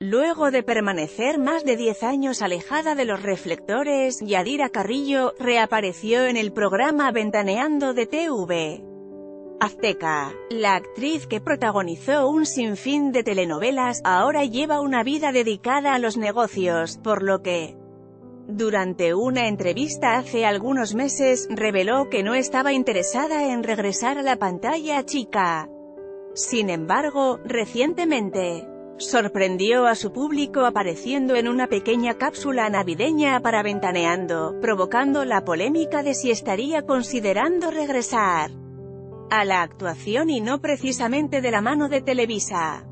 Luego de permanecer más de 10 años alejada de los reflectores, Yadira Carrillo reapareció en el programa Ventaneando de TV Azteca. La actriz, que protagonizó un sinfín de telenovelas, ahora lleva una vida dedicada a los negocios, por lo que, durante una entrevista hace algunos meses, reveló que no estaba interesada en regresar a la pantalla chica. Sin embargo, recientemente sorprendió a su público apareciendo en una pequeña cápsula navideña para Ventaneando, provocando la polémica de si estaría considerando regresar a la actuación y no precisamente de la mano de Televisa.